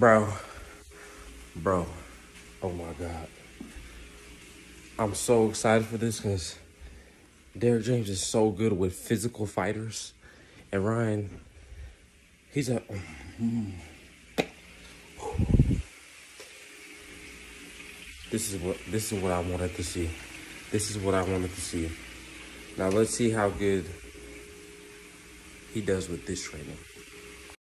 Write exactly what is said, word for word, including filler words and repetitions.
Bro, bro, oh my God. I'm so excited for this because Derrick James is so good with physical fighters. And Ryan, he's a... This is what this is what I wanted to see. This is what I wanted to see. Now let's see how good he does with this training.